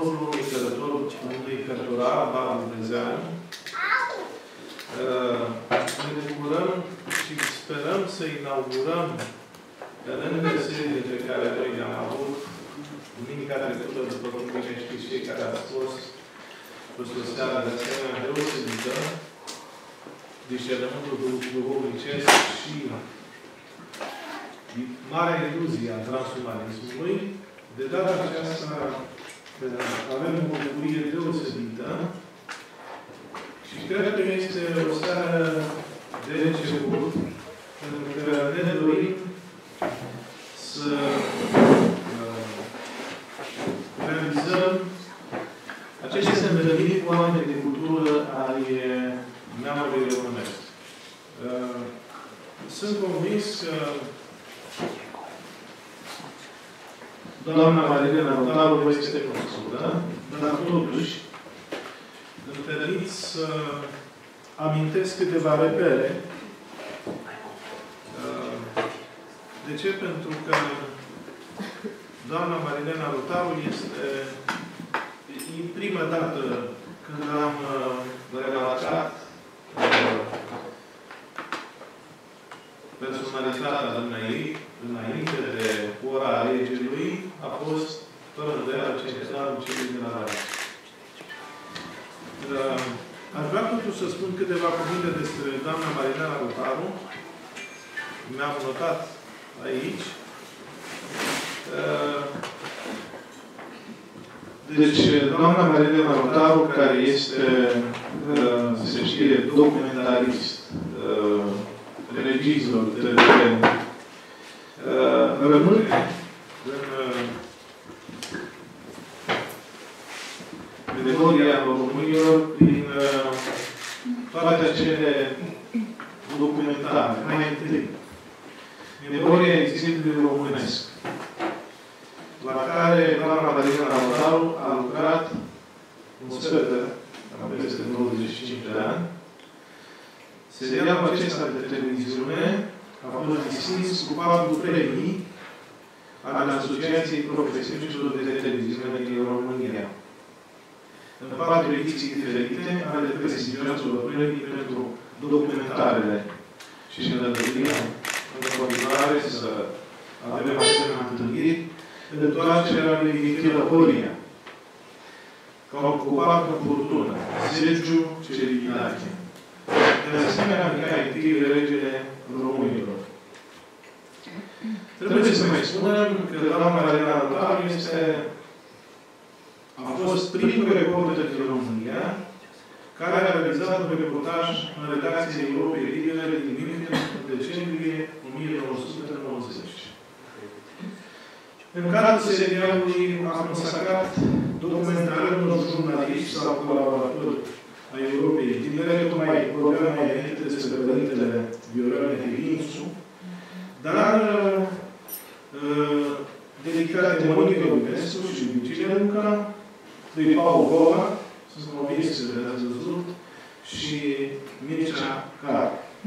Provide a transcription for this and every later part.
Mănătorul unui cărturar, Baru Brezeanu. Ne bucurăm și sperăm să inaugurăm, pe lângă seriile pe care noi le-am avut duminica trecută, după cum bine știți cei care ați fost o seară de asemenea deosebită, discernământul duhovnicesc și marea iluzie a transumanismului. De data aceasta avem o bucurie deosebită și cred că este o seară de început, pentru că ne dorim să realizăm aceste întâlniri cu oameni de cultură ale neamului românesc. Sunt convins că doamna Marilena Rotaru vă este cunoscută, dar totuși îmi permit să amintesc câteva repere. De ce? Pentru că doamna Marilena Rotaru este prima dată când am relatat personalitatea dumneavoastră înainte de ora alegerii, a fost fără îndoială centralul celui de la Raia. Aș vrea totuși să spun câteva cuvinte despre doamna Marilena Rotaru. Mi-am notat aici. Deci, doamna Marilena Rotaru, care este, se știe, documentarist, regizor, rămâne în memoria românilor prin toate acele documentare. Mai întâi, memoria exilului românesc, la care doamna Marilena Rotaru a lucrat un sfert de peste 25 de ani. Serialul acesta de televiziune a fost distins cu 4 premii ale Asociației Profesioniștilor de Televiziune din România. În 4 ediții diferite ale prestigioaselor premii pentru documentarele. Și ne dăruia în continuare să avem asemenea întâlniri în întoarcerea lui Michela Horia, că au ocupat în furtună, Sergiu Ceribidache. De asemenea, Mihai I, regele românilor. Trebuie să mai spunem că doamna Marilena Rotaru a fost primul reporter din România care a realizat un reportaj în redacția Europei Libere din München în decembrie 1990. În cadrul serialului a consacrat documentarea unor jurnaliști sau colaboratori a Europei Libere, tocmai vorbeam mai înainte despre Părintele Viorel Nevințu, dar dedicate Monica Ionescu și Virgilia Luca, lui Paul Goma, sunt convins că le-ați văzut, și Mircea Car.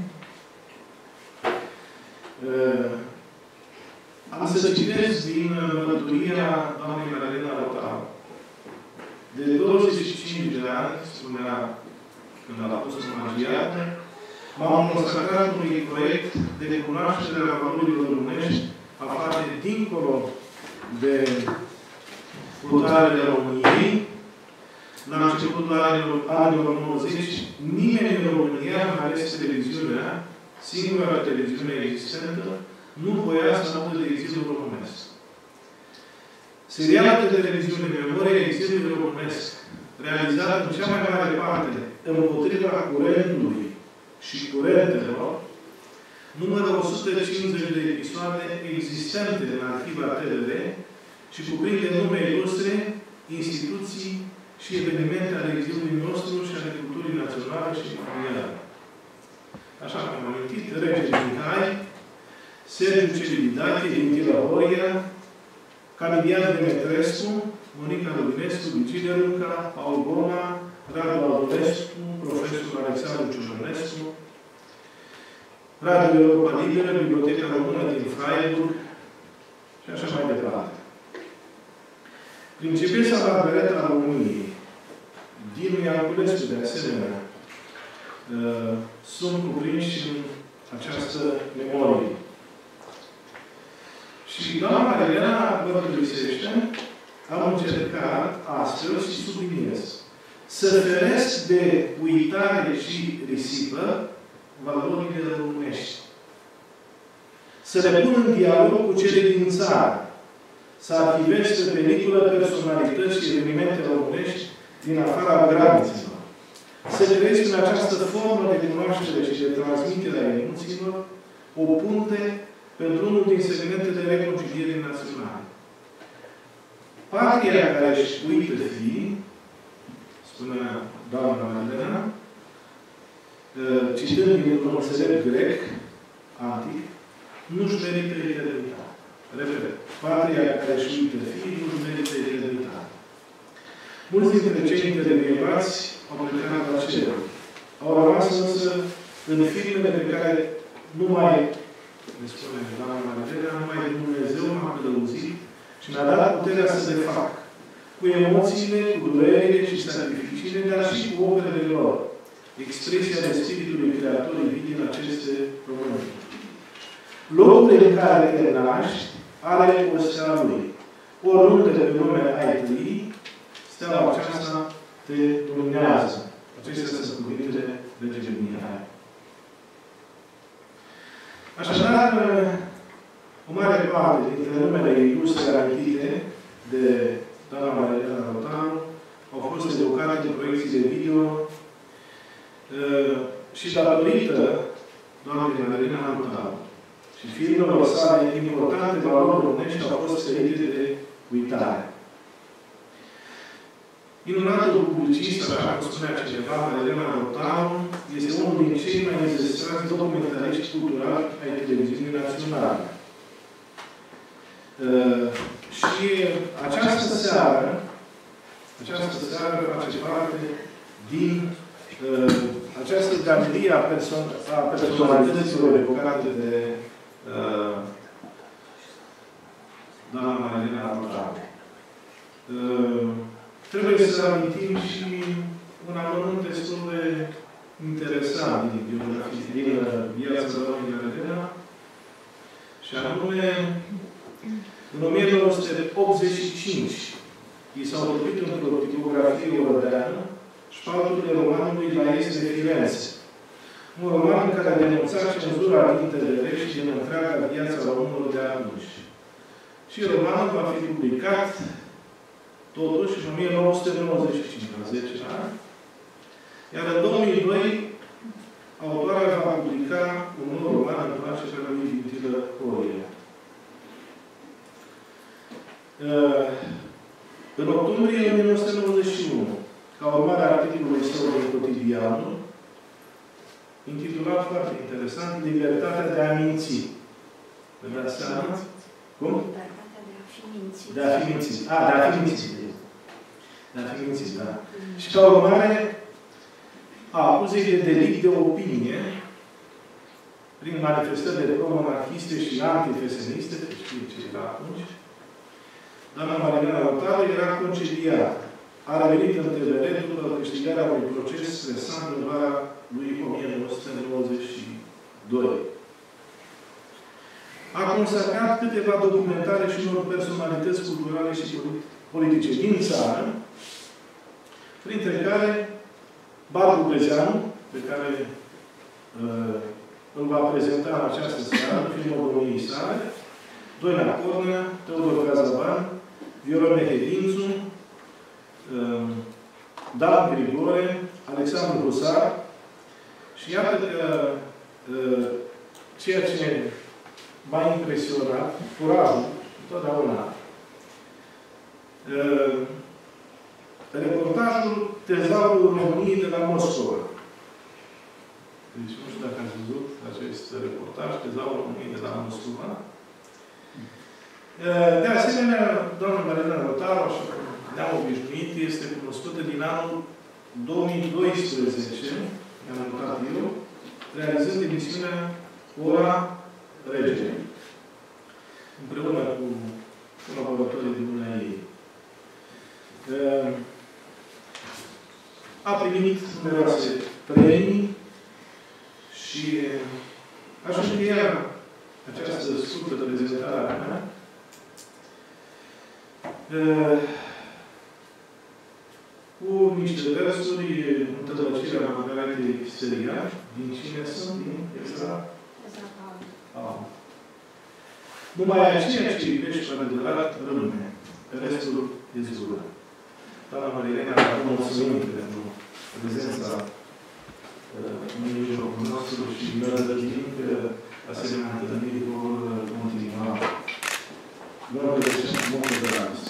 Am să citesc din mărturia doamnei Marilena Rotaru. De 25 de ani, spunea când a fost magiată, m-am consacrat unui proiect de cunoaștere a valorilor românești aflate dincolo de hotărârile României. La începutul anilor 90, nimeni în România, mai ales televiziunea, singura televiziune existentă, nu voia să audă de exilul românesc. Serialul de televiziune Memoria exilului românesc, realizat în cea mai mare parte împotriva curentului și curentelor, numără 150 de episoade existente în arhiva TVR și cuprinde nume ilustre, instituții și evenimente ale exilului nostru și ale culturii naționale și mondiale. Așa cum am amintit, regele Mihai, Sergiu Celibidache, Michela Horia, Camilian Demetrescu, Monica Lovinescu, Virgilia Luca, Paul Goma, Radu Aulescu, profesorul Alexandru Ciușănescu, Radio Europa Liberă, Biblioteca Română din Freiburg și așa mai departe. Principesa Margareta a României, Dinu Ianculescu, de asemenea, sunt cuprinși în această memorie. Și doamna Marilena mărturisește, am încercat astfel și subliniez să feresc de uitare și risipă valorile românești. Să le pun în dialog cu cele din țară. Să arhivez pe peliculă personalități și evenimente românești din afara granițelor. Să creez în această formă de cunoaștere și de transmitere a emoțiilor o punte pentru unul din segmentele reconcilierii naționale. Patria care își uită fiii, spunea doamna Marilena, citând din un înțelept grec, antic, nu-și merită eternitate. Repet, patria care își uită fiii nu-și merită eternitate. Mulți dintre cei intervievați au plecat la cer. Au rămas însă în filmele pe care numai, ne spune doamna Marilena, numai Dumnezeu m-a călăuzit și mi-a dat puterea să le fac. Cu emoțiile, cu durerile și sacrificiile, dar și cu operele lor. Expresia de Spiritului Creator vii din aceste români. Locul în care te naști are o stea lui. Oriunde pe lume ai trăi, steaua aceasta te luminează. Acestea sunt cuvintele Regelui Mihai. Așadar, o mare parte dintre numele ilustre amintite de doamna Marilena Rotaru au fost educate în proiecții de video și datorită doamnei Marilena Rotaru și filmelor sale importante valori românești au fost ferite de uitare. Minunatul publicist, așa cum spunea cineva, Marilena Rotaru, este unul din cei mai înzestrați documentariști culturali ai televiziunii naționale. Și această seară face parte din această galerie a personalităților evocate de doamna Marilena Rotaru. Trebuie să amintim și un amănunt destul de interesant din biografie, din viața doamnei Marilena, și anume, în 1985, i s-au vorbit într-o tipografie europeană Șpalturile romanului la est de Firenze. Un roman în care denunța cenzura din TVR și din întreaga viața românilor de atunci. Și romanul va fi publicat totuși în 1995, la 10 ani. Iar în 2002, autoarea va publica un nou roman în placerea lui Vintilă Horia. În octombrie 1991, ca urmare a articolului său din Cotidianul, intitulat foarte interesant, Libertatea de a minți. Vă dați seama? Cum? Libertatea de a fi mințit. De a fi mințit. De a fi mințit. De a fi mințit, da. Și ca urmare a acuzei de delict de opinie, prin manifestările pro-monarhiste și antifeseniste, știți ce era atunci, doamna Marilena Rotaru era concediată. A revenit în TVR după câștigarea unui proces stresant în vara lui 1992. A consacrat câteva documentare și unor personalități culturale și politice din țară, printre care Barbu Bezeanu, pe care îl va prezenta în această seară, în filmul domniei sale, Doina Cornea, Teodor Cazaban, Viorel Hedințu, Dan Grigore, Alexandru Husar, și iată că ceea ce m-a impresionat, curajul, totdeauna, reportajul Tezaurul României de la Moscova. Deci nu știu dacă ați văzut acest reportaj, Tezaurul României de la Moscova. De asemenea, doamna Marilena Rotaru, așa cum ne-am obișnuit, este cunoscută din anul 2012, i-am notat eu, realizând emisiunea Ora Regelui, împreună cu colaboratorii din ei. primit numeroase premii și aș încheia această scurtă prezentare a mea cu niște versuri în tălăcirea Margaretei Sterian. Din cine sunt? Din Ezra Paul. Numai aceea ce iubești adevărat rămâne. Restul e zbură. Doamna Marilena, vă mulțumim pentru prezența în mijlocul nostru și ne rădătim că asemenea întâlniri vor continua. Vă mulțumesc mult de la